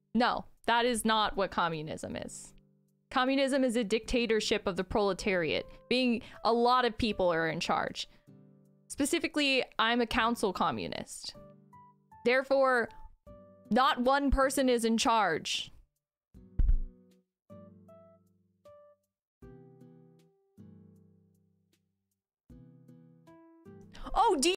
No, that is not what communism is. Communism is a dictatorship of the proletariat, being a lot of people are in charge. Specifically, I'm a council communist. Therefore, not one person is in charge. Oh, do